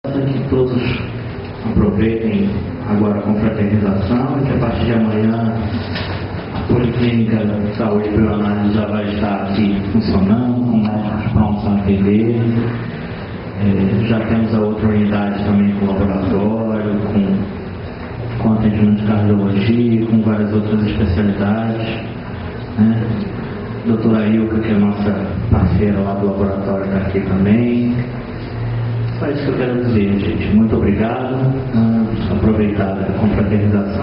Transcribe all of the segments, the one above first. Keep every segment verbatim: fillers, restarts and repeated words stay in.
Que todos aproveitem agora a confraternização e que a partir de amanhã a Policlínica de Saúde Bioanálise já vai estar aqui funcionando, com médicos prontos a atender. É, já temos a outra unidade também com laboratório, com, com atendimento de cardiologia, com várias outras especialidades. Né? Doutora Ilka, que é nossa parceira lá do laboratório, está aqui também. Só isso que eu quero dizer, gente. Muito obrigado. Vamos aproveitar a confraternização.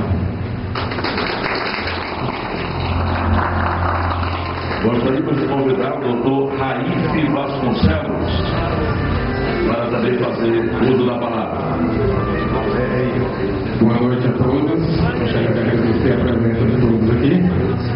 Gostaríamos de convidar o doutor Raif Vasconcelos para também fazer uso da palavra. Boa noite a todos. Gostaria de agradecer a presença de todos aqui.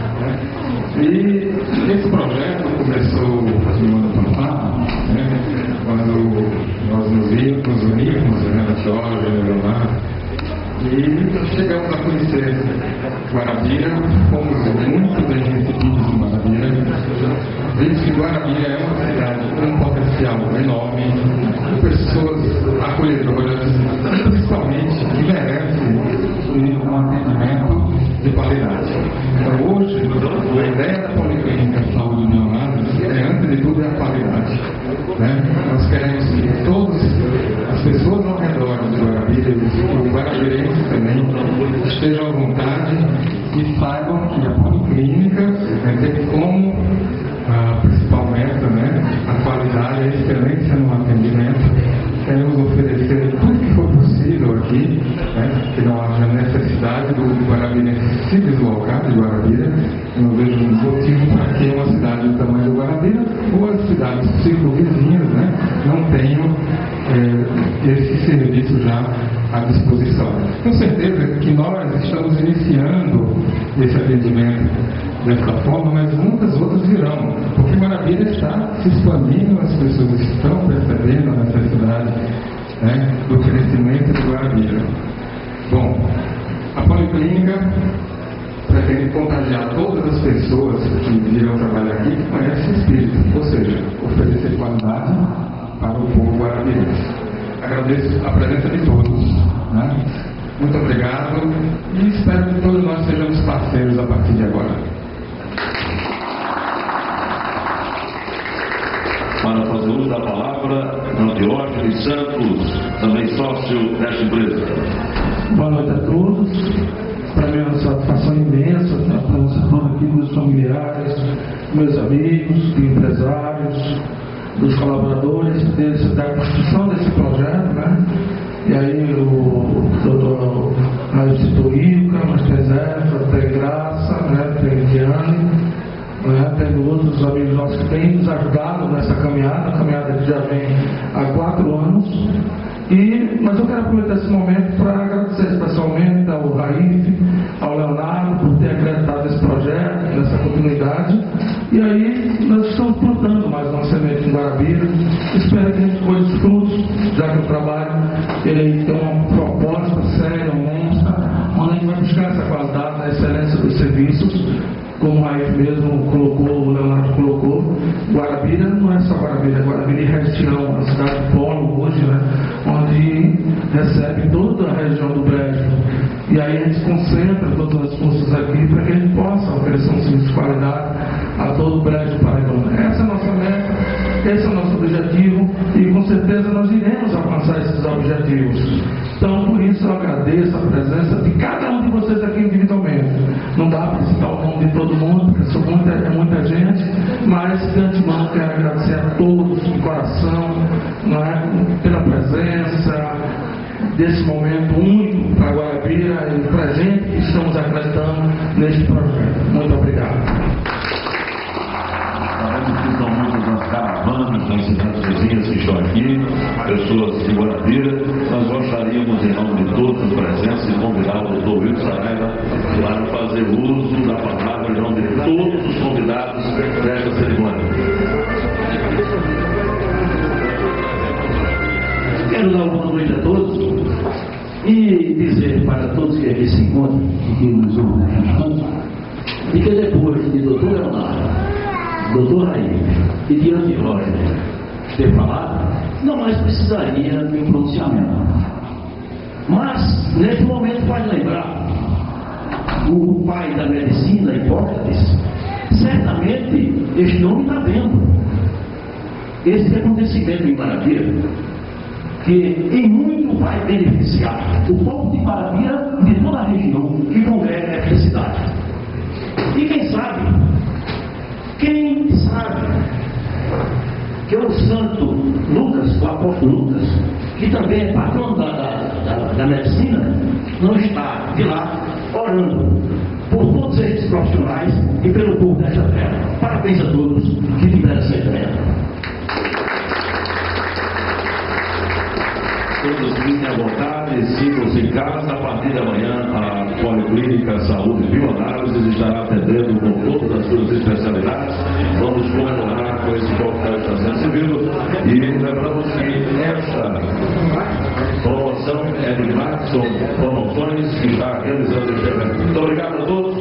E esse projeto começou no ano passado, né, quando nós nos vimos, nos unimos, né, na Jorge, no Leonardo, e chegamos a conhecer Guarabira, fomos muito bem recebidos em Guarabira. Vimos que Guarabira é uma cidade com um potencial enorme, com pessoas acolhedoras, principalmente que merecem um atendimento de qualidade. Então, hoje, a ideia da Policlínica de Saúde Bioanálise é, antes de tudo, é a qualidade. Né? Nós queremos que todas as pessoas ao redor de Guarabira, e os guarabirenses também, estejam à vontade e saibam que a Policlínica tem como a principal meta, né, a qualidade e a excelência no atendimento. Queremos oferecer tudo que for possível aqui, né, que não haja necessidade do Guarabirense se deslocar de Guarabira. Eu não vejo motivo para que uma cidade do tamanho do Guarabira ou as cidades circunvizinhas, né, não tenham é, esse serviço já à disposição. Com certeza que nós estamos iniciando esse atendimento dessa forma, mas muitas outras virão, porque Guarabira está se expandindo, as pessoas estão percebendo a necessidade, né, do crescimento de Guarabira. Bom, a Policlínica pretende contagiar todas as pessoas que virão trabalhar aqui que conhecem o espírito, ou seja, oferecer qualidade para o povo guarabirense. Agradeço a presença de todos. Né? Muito obrigado e espero que todos nós sejamos parceiros a partir de agora. Para fazer uso da palavra, Diógenes Santos, também sócio desta empresa. Boa noite a todos. Para mim é uma satisfação imensa a presença toda aqui dos familiares, meus amigos, empresários, dos colaboradores desse, da construção desse projeto, né? E aí o doutor Raíssa Ilka, Master Zé, tem Graça, né? Tem Diane, né? Tem outros amigos nossos que têm nos ajudado nessa caminhada, a caminhada que já vem há quatro anos. E, mas eu quero aproveitar esse momento para agradecer especialmente ao Raif, ao Leonardo, por ter acreditado nesse projeto, nessa continuidade. E aí nós estamos plantando mais uma semente em Guarabira. Espero que a gente colhe os frutos, já que o trabalho ele tem uma proposta séria, honesta, onde a gente vai buscar essa qualidade, a excelência dos serviços. Como o Raif mesmo colocou, o Leonardo colocou, Guarabira não é só Guarabira, é Guarabira e região, a cidade de polo hoje, né, onde recebe toda a região do Brejo. E aí a gente concentra todas as forças aqui para que a gente possa oferecer um serviço de qualidade a todo o Brejo paraibano. Essa é a nossa meta, esse é o nosso objetivo e com certeza nós iremos alcançar esses objetivos. Então, por isso eu agradeço a presença de cada um de vocês aqui individualmente. Não dá para citar o nome de todo mundo, porque são muita, é muita gente, mas de antemão quero agradecer a todos de coração, não é, pela presença desse momento único para Guarabira e o presente que estamos acreditando neste projeto. Muito obrigado. Sabemos que são muitas as caravanas nas cidades vizinhas que estão aqui, pessoas de Guarabira. Nós gostaríamos, em nome de todos os presentes, de convidar o doutor Wilson Saraiva para fazer uso da palavra em nome de todos os convidados desta cerimônia. Quero dar uma boa noite a todos e dizer para todos que aqui se encontram e que nos ouvem aqui, e que depois de doutor Leonardo, doutor Raí e Diane Roger ter falado, não mais precisaria de um pronunciamento. Mas, nesse momento, pode lembrar, o pai da medicina, Hipócrates, certamente este nome está vendo esse acontecimento em Maravilha, que em muito vai beneficiar o povo de Maravilha e de toda a região que congrega esta cidade. E quem sabe, quem sabe que o santo Lucas, o apóstolo Lucas, que também é patrão da, da, da, da medicina, não está de lá orando por todos estes profissionais e pelo povo desta terra. Parabéns a todos que tiveram essa ideia. Todos fiquem à vontade, sigam-se em casa. A partir de amanhã, a Policlínica Saúde Bioanálises estará atendendo com todas as suas especialidades. Vamos comemorar com esse coquetel que está sendo servido. E lembramos que esta promoção é de Maxon Promoções, que está realizando este evento. Muito obrigado a todos.